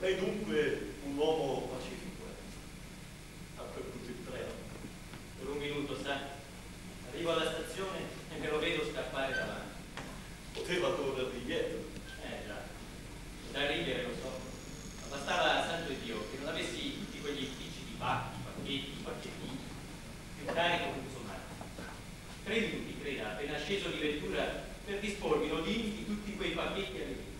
Lei dunque un uomo pacifico, ha perduto il treno. Per un minuto, sa. Arrivo alla stazione e me lo vedo scappare davanti. Poteva corrergli dietro. Già. Da ridere, lo so. Ma bastava, santo Dio, che non avessi tutti quegli impicci di pacchettini, più carico che un sommario. 3 minuti, creda, appena sceso di vettura, per dispormi in ordini di tutti quei pacchetti alle vite.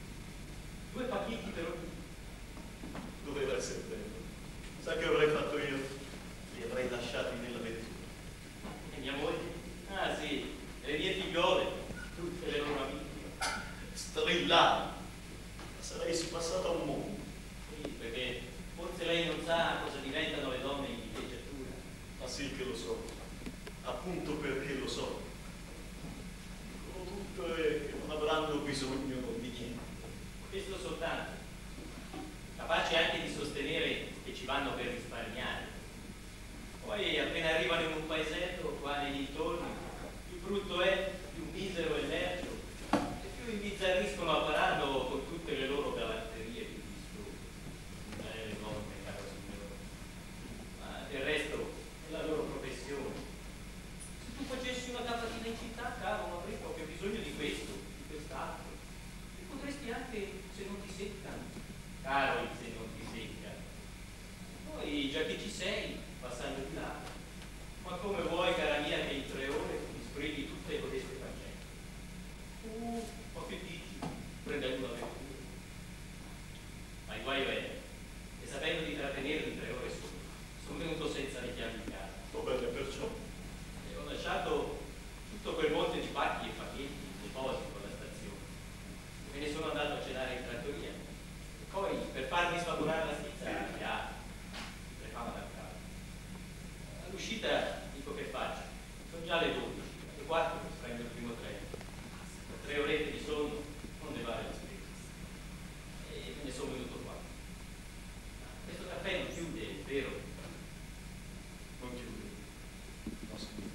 2 pacchetti per ognuno. Doveva essere bello. Sa che avrei fatto io? Li avrei lasciati nella vettura. E mia moglie? Ah sì, e le mie figliole, tutte le loro amiche. Strillare. Sarei spassato a un mondo. Sì, perché forse lei non sa cosa diventano le donne in villeggiatura. Ma sì che lo so. Appunto perché lo so. Dicono tutto e che non avranno bisogno di niente. Questo soltanto. Capace anche di sostenere che ci vanno per risparmiare. Poi appena arrivano in un paesetto qua nei dintorni, più brutto è, più misero è l'ercio, e più imbizzarriscono a pararlo con tutte le loro galanterie più vistose. Le donne, caro signore. Ma del resto è la loro professione. Se tu facessi una capatina in città, caro, non avrei proprio bisogno di questo, di quest'altro. E potresti anche, se non ti seccano, caro, se non ti secca. Poi, già che ci sei, passando di là, ma come vuoi, cara mia, che in 3 ore mi sbrighi tutte codeste faccende? Ma che dici? Prendendo la vettura. Ma il guaio è, e sapendo di trattenermi 3 ore solo, sono venuto senza le chiavi di casa. Va bene, perciò. E ho lasciato tutto quel monte di pacchi e pacchetti in deposito alla stazione. Me ne sono andato a cenare in trattoria. E poi, per farmi sfavorare la stizza, prefama da casa. All'uscita dico che faccio. Sono già le 12, alle 4 prendo il primo treno. Per 3 orette di sonno non ne vale la spesa. E me ne sono venuto qua. Questo caffè non chiude, è vero? Non chiude. No, signore.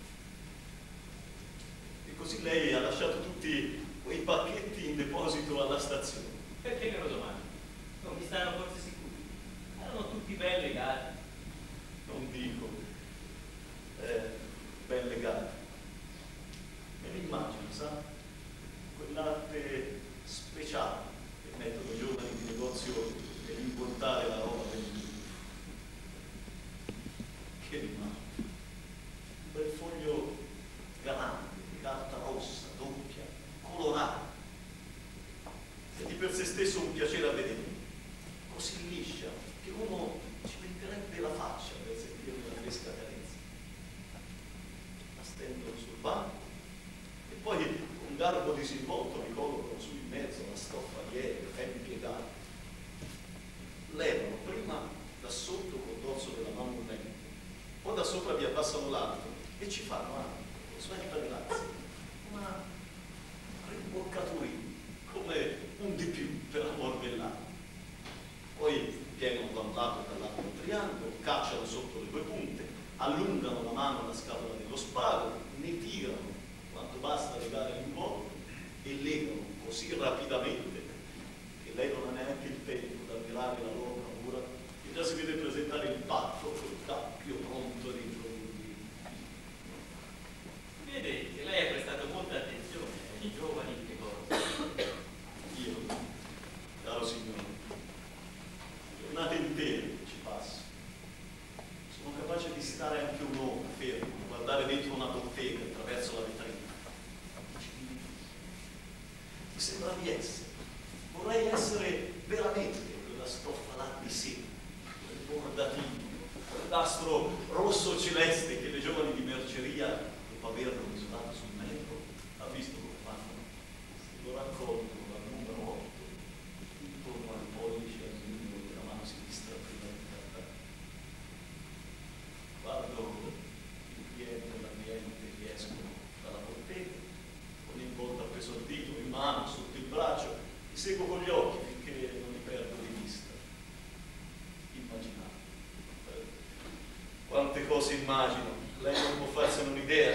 E così lei ha lasciato tutti quei pacchetti in deposito alla stazione. Perché me lo domandi? Non mi stanno forse sicuri? Erano tutti ben legati. Non dico. Ben legati. Me l'immagino, sa? Quell'arte speciale che mettono i giovani di negozio nell'importare la roba venduta. Che immagine. Un bel foglio grande, di carta rossa, doppia, colorata. E di per sé stesso un piacere a vedere. Così liscia che uno ci metterebbe la faccia per sentire una fresca carezza. La stendo sul banco e poi con garbo disinvolto mi collocano su in mezzo la stoffa lieve, ben piegata. Levano prima da sotto col dorso della mano un lembo, poi da sopra vi abbassano l'altro e ci fanno anche, svelta grazie, una rimboccaturina, come un di più per amor dell'anno. Poi piegano da un lato e dall'altro un triangolo, cacciano sotto le 2 punte, allungano la mano alla scatola dello spago, ne tirano quanto basta legare l'involucro e legano così rapidamente che lei non ha neanche il tempo di ammirare la loro bravura e già si vede presentare il patto col cappio pronto ad introdurli. Vede che lei ha prestato molta attenzione ai giovani che cosa. Io, caro signore, giornate intere che ci passo. Sono capace di stare anche un'ora fermo, guardare dentro una bottega attraverso la vetrina. Mi sembra di essere. Vorrei essere veramente quella stoffa là di seta, quel bordatino, quel nastro rosso celeste che le giovani di merceria, dopo averlo misurato sul metro, ha visto come fanno. Se lo raccolgono dal numero 8, intorno al pollice al mignolo della mano sinistra prima di trattare. Guardo il cliente e la cliente che escono dalla bottega, con il volto appesantito in mano, sotto il braccio, li seguo con gli occhi finché non li perdo di vista. Immaginate. Quante cose immagino, lei non può farsene un'idea,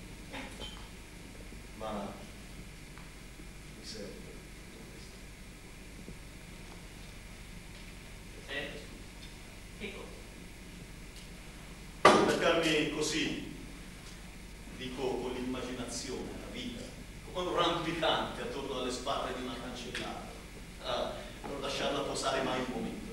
ma mi serve tutto questo. portami così, dico con l'immaginazione, la vita, come un rampicante attorno alle spalle di una cancellata, non lasciarla posare mai un momento.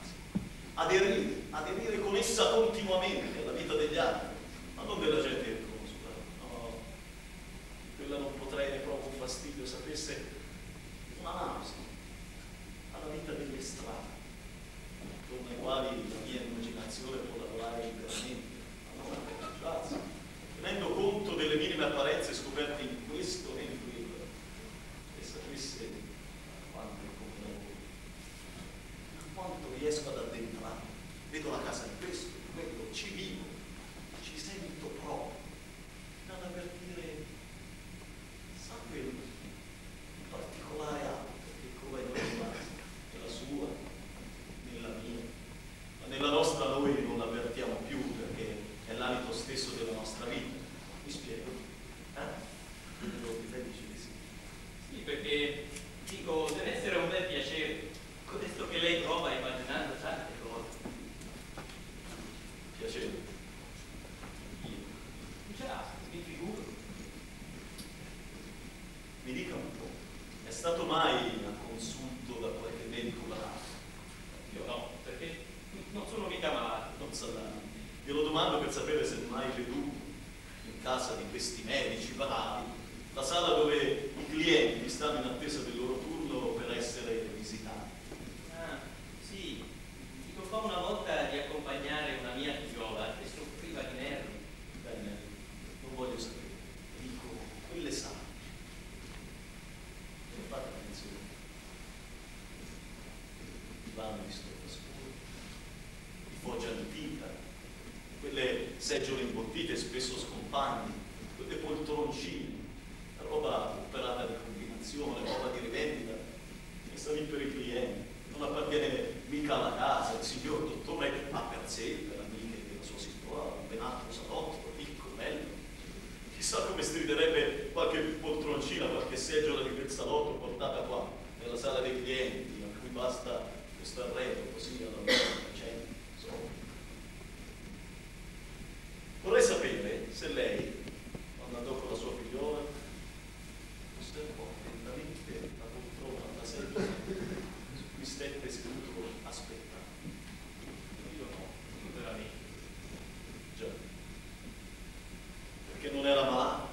Aderire con essa continuamente alla vita degli altri, ma non della gente che conosco. No, quella non potrei, ne provo un fastidio, sapesse una nausea alla vita degli estranei, attorno ai quali la mia immaginazione può lavorare liberamente, ma non a tenendo conto delle minime apparenze scoperte in questo e in quello, e sapesse quanto è come lavoro, quanto riesco ad addentrare, vedo la casa di questo, di quello, ci vivo, ci sento proprio, ad avvertire, sa quello, in particolare altro, che come noi rimane, nella sua, nella mia, ma nella nostra noi non l'avvertiamo più perché è l'alito stesso della nostra vita. Mi spiego? Lei dice di sì. Sì, perché dico, deve essere un bel piacere, questo che lei prova immaginando tante cose. Piacere? Io? Già, mi figuro. Mi dica un po', è stato mai a consulto da qualche medico malato? Io no, perché non sono mica malato. Non sa. Glielo domando per sapere se mai veduto in casa di questi medici bravi la sala dove i clienti stanno in attesa del loro turno per essere visitati. Ah, sì. Dico, fa una volta di accompagnare una mia figliola che soffriva di nervi. Bene, non voglio sapere. Dico, quelle sale. Non fate attenzione. Divano di stoffa scura, di foggia antica, quelle seggiole imbottite spesso scompagni, quelle poltroncine, roba operata di combinazione, roba di rivendita, che sta lì per i clienti, non appartiene mica alla casa, il signor dottore ha per sé, per amiche della sua signora, un ben altro salotto, ricco, bello. Chissà come striderebbe qualche poltroncina, qualche seggiola di quel salotto portata qua, nella sala dei clienti, a cui basta questo arredo così alla gente. Vorrei sapere se lei, quando andò con la sua figliola, osservò attentamente la poltrona, la sedia su cui stette seduto aspettando. Io no, veramente. Già, perché non era malato,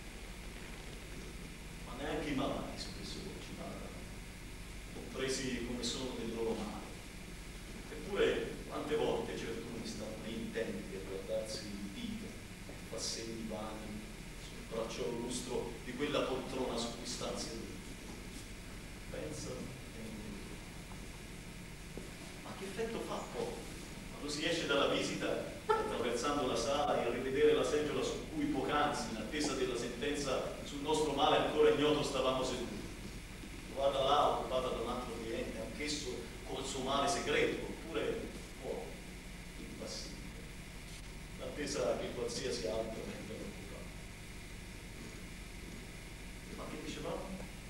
ma neanche i malati spesso ci parlano, compresi come sono del loro male. Eppure, quante volte certuni stanno intenti a guardarsi in dita, fa segni vani sul braccio lustro di quella poltrona su cui sta seduto. Pensano e non vedono. Ma che effetto fa poi, quando si esce dalla visita, attraversando la sala e rivedere la seggiola su cui poc'anzi, in attesa della sentenza sul nostro male ancora ignoto, stavamo seduti? Guarda là, occupata da un altro cliente, anch'esso col suo male segreto, oppure può, impassibile, l'attesa che qualsiasi altro venga occupato. Ma che dicevamo?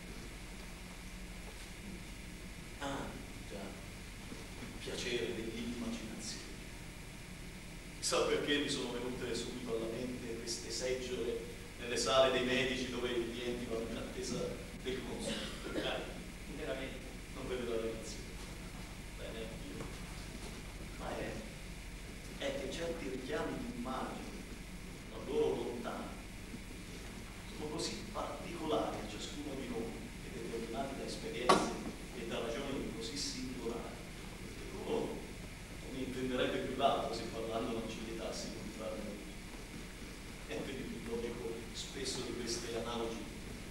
Ah, già, il piacere dell'immaginazione. Chissà perché mi sono venute subito alla mente queste seggiole nelle sale dei medici dove i clienti vanno in attesa del consulto. Dai, veramente. Non vede la relazione. Bene, io. Ma è che certi richiami di immagini, la loro lontana, sono così particolari a ciascuno di noi e determinati da esperienze e da ragioni così singolari, che uno non intenderebbe più l'altro se parlando non ci vietassi di farne uso. Niente di più logico spesso di queste analogie.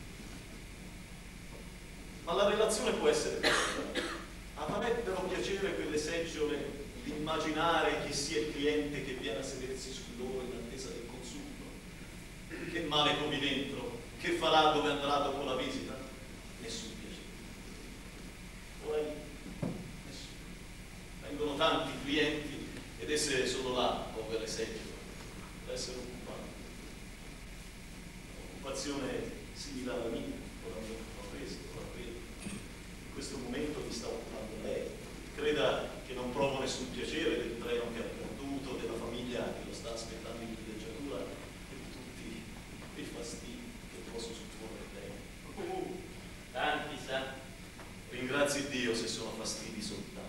Ma la relazione può essere questa. Avrebbero piacere quelle seggiole di immaginare chi sia il cliente che viene a sedersi su loro in attesa del consulto? Che male comi dentro? Che farà, dove andrà dopo la visita? Nessun piacere. Poi nessuno. Vengono tanti clienti ed esse sono là, povere seggiole, per essere occupate. Un'occupazione simile alla mia, con la mia questo, in questo momento mi sta occupando lei. Creda che non provo nessun piacere del treno che ha perduto, tutto della famiglia che lo sta aspettando in villeggiatura e di tutti i fastidi che posso supporre lei. Tanti, sa. Ringrazi Dio se sono fastidi soltanto.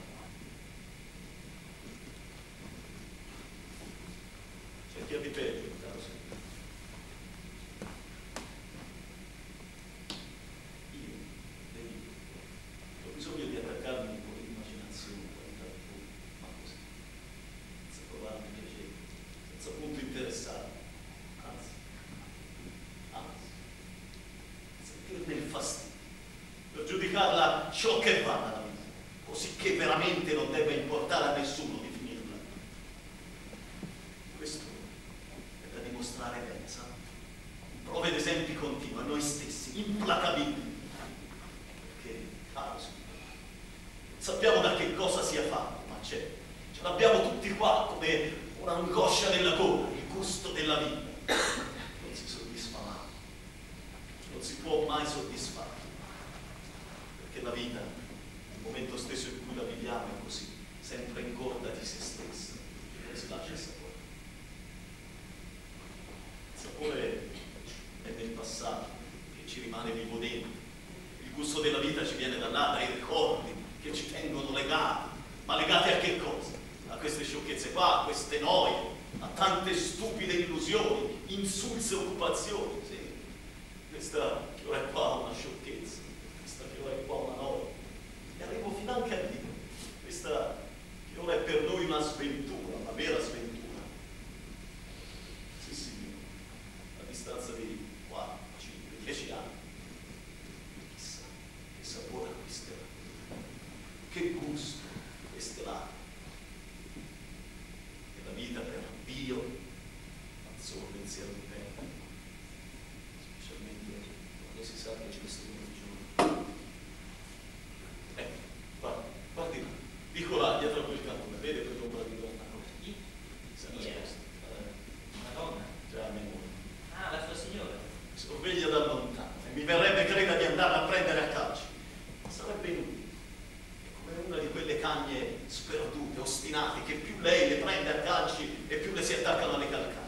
C'è chi ha di peggio, caro signore. Io, le dico, ho bisogno di attaccarmi un po' di immaginazione, ma così, senza provarmi piacere, senza appunto interessarmi, anzi, sentirne il fastidio, per giudicarla ciò che va dalla vita, così che veramente non debba importare a nessuno di finirla. Questo è da dimostrare bene, sa? Prove ed esempi continui a noi stessi, implacabili. Perché, caro signore, sappiamo da che cosa sia fatto, ma ce l'abbiamo tutti qua come un'angoscia nella gola, il gusto della vita. Non si soddisfa mai, non si può mai soddisfare. Perché la vita, nel momento stesso in cui la viviamo, è così, sempre ingorda di se stessa, non si lascia il sapore. Il sapore è del passato, che ci rimane vivo dentro. Il gusto della vita ci viene da là, dai ricordi che ci tengono legati. Ma legati a che cosa? A queste sciocchezze qua, a queste noie, a tante stupide illusioni, insulse occupazioni. Sì, questa che ora è qua una sciocchezza. Che ora è qua una noia, e arrivo fino anche a dire, questa che ora è per noi una sventura, una vera sventura. Sì, signore, a distanza di 4, 5, 10 anni, chissà che sapore acquisterà, che gusto resterà, e la vita per Dio non solo pensiero di pena, specialmente quando si sa che ci sono guardi, dico là, dietro a quel cantone, vede quell'ombra di donna? Chi? Si è nascosta. Una donna? Già a memoria. Ah, la sua signora. Sorveglia da lontano e mi verrebbe creda di andare a prendere a calci. Sarebbe inutile. È come una di quelle cagne sperdute, ostinate, che più lei le prende a calci e più le si attaccano alle calcane.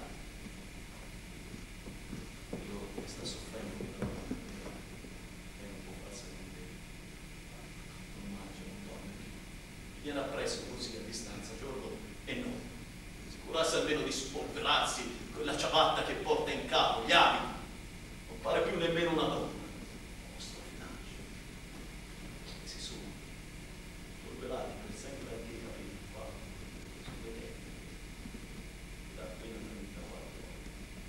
Io mi sta soffrendo di una donna è un po' falsa di me. Non mangia, non dorme più. Viene appresso così a distanza, giorno e notte. Si curasse almeno di spolverarsi quella ciabatta che porta in capo, gli abiti. Non pare più nemmeno una donna. Mostra financio. E si sono spolverati per sempre anche i capelli qua, sulle tette. Da appena 34 anni.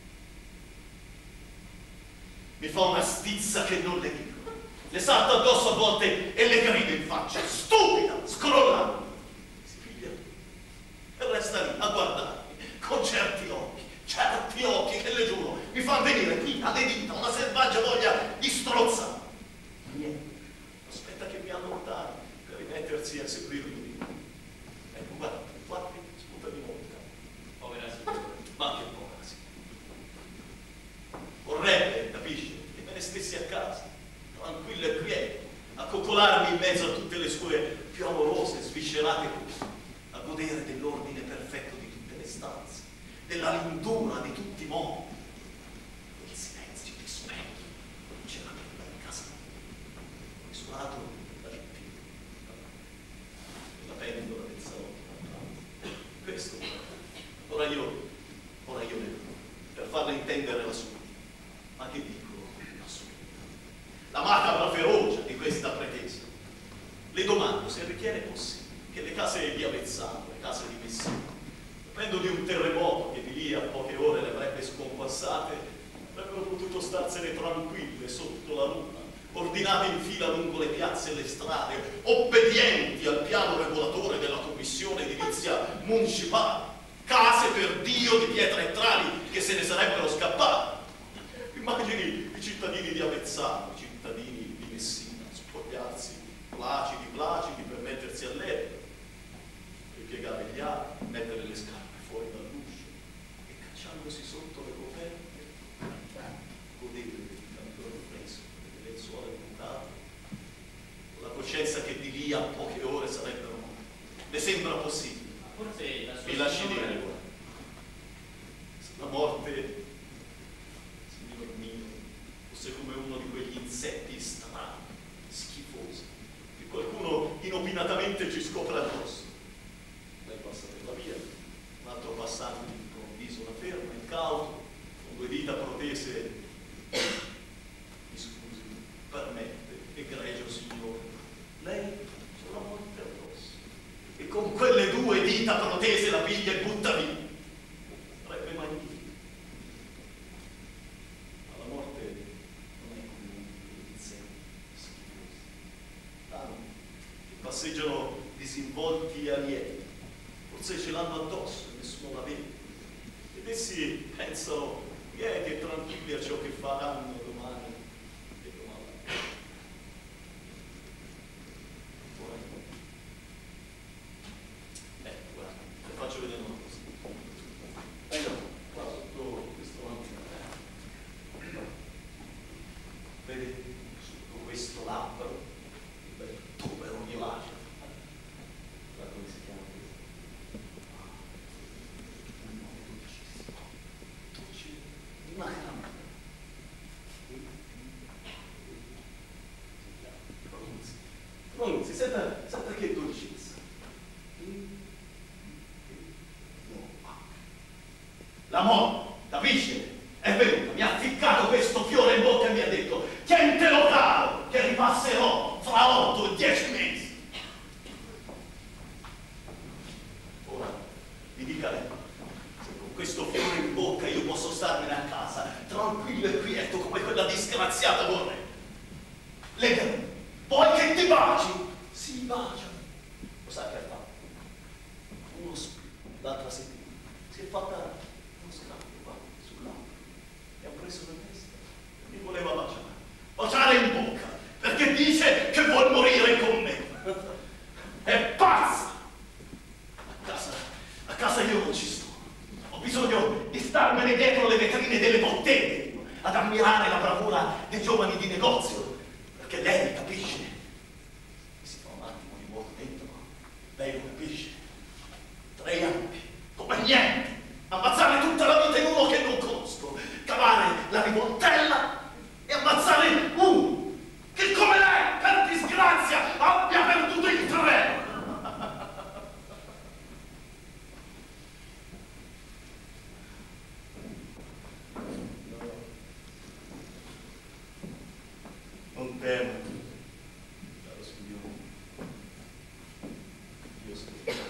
Mi fa una stizza che non le dico. Le salta addosso a volte e le grida in faccia, stupida, scrollando. Si piglia e resta lì a guardarmi con certi occhi che le giuro mi fanno venire qui alle dita una selvaggia voglia di strozzare. Niente, aspetta che mi allontani per rimettersi a seguirmi. Ecco, guarda, sputa di nuovo. Povera signora. Ma che povera signora. Vorrebbe, capisci, che me ne stessi a casa, tranquillo e quieto, a coccolarmi in mezzo a tutte le sue più amorose, sviscerate cose, a godere dell'ordine perfetto di tutte le stanze, della lindura di tutti i modi, del silenzio di specchi, non c'era nulla in casa, misurato dal più, la pendola del salotto. Questo, ora io ne per farle intendere la sua, ma che dico? La macabra ferocia di questa pretesa. Le domando se ritiene possibile che le case di Avezzano, le case di Messina, sapendo di un terremoto che di lì a poche ore le avrebbe sconquassate, avrebbero potuto starsene tranquille sotto la luna, ordinate in fila lungo le piazze e le strade, obbedienti al piano regolatore della commissione edilizia municipale, case per Dio di pietra e travi che se ne sarebbero scappati. Immagini i cittadini di Avezzano, i cittadini di Messina, spogliarsi placidi per mettersi a letto, ripiegare gli abiti, mettere le scarpe fuori dall'uscio e cacciandosi sotto le coperte, godere del calore fresco, delle lenzuola immutate, con la coscienza che di lì a poche ore sarebbero morti. Le sembra possibile? Forse la sua Mi lasci signora dire, guarda. La morte, signor mio, fosse come uno di quegli insetti strani, schifosi, che qualcuno inopinatamente ci scopre addosso. Lei passa per la via, un altro passante improvviso la ferma, incauto, con due dita protese. Mi scusi, permette, egregio signore, lei c'ha la morte addosso, e con quelle due dita protese la piglia e butta via. Sarebbe magnifico. Ma la morte non è come un insetti schifosi, tanti che passeggiano disinvolti e alieni, forse ce l'hanno addosso e nessuno la vede, ed essi pensano lieti e tranquilli a ciò che faranno domani e domani. Guarda, le faccio vedere una cosa. Qua sotto questo lampino, vede sotto questo labbro un bel tubero violaceo. Guarda come si chiama questo. Un nome dolcissimo, dolce di una caramella. Pronunzi, senta che dolcezza. L'amore, capisce? È venuta, mi ha ficcato questo fiore in bocca e mi ha detto: tientelo caro, che ripasserò fra 8 e 10 mesi. Ora, mi dica lei, se con questo fiore in bocca io posso starmene a casa, tranquillo e quieto come quella disgraziata vorrei. Legami, vuoi che ti baci? Si bacia. Lo sa che ha fatto? Uno l'altra settimana si è fatta uno scambio qua sul labbro e ha preso la testa e mi voleva baciare in bocca, perché dice che vuol morire con me. È pazza. A casa io non ci sto, ho bisogno di starmene dietro le vetrine delle botteghe ad ammirare la bravura dei giovani di negozio, perché lei capisce. Si fa un attimo di vuoto dentro, lei lo capisce. 3 anni, come niente, ammazzare tutta la vita in uno che non conosco, cavare la rivoltella e ammazzare uno che come lei, per disgrazia, abbia perduto il treno. Non temo, caro signore, io scherzo.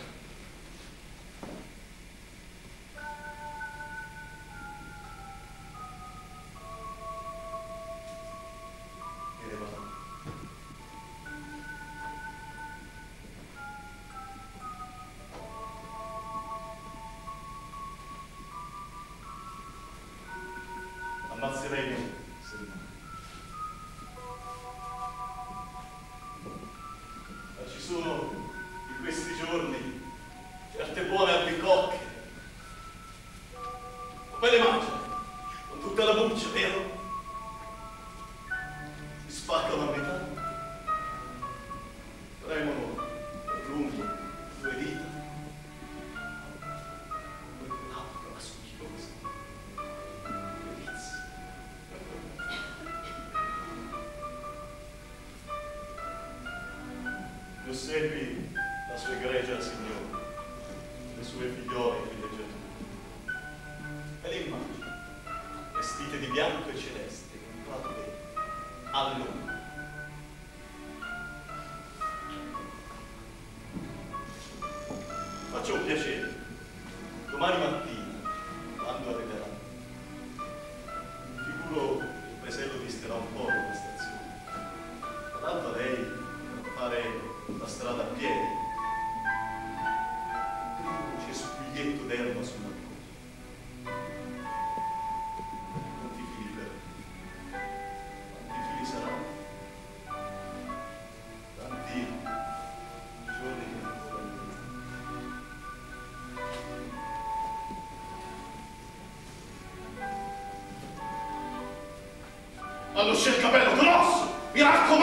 E ne va. Ammazzerei me, se rimane. Ma ci sono in questi giorni certe buone albicocche. Come le mangiano? Con tutta la buccia, vero? Si spaccano a metà, premono per lungo 2 dita. Quell'acqua schifosa, delizia. Mi osservi la sua egregia signora, le sue figliole e villeggiature, e le immagini, vestite di bianco e celeste, in un prato verde, all'ombra. Faccio un piacere, domani mattina, quando arriverà, figuro che il paesello disterà un po' dalla stazione. Tra l'altro lei deve fare la strada a piedi, il primo cespuglietto d'erba sulla croce. Quanti figli per me? Quanti figli saranno? Tanti giorni che ancora mi hanno scelto capello grosso, mi raccomando.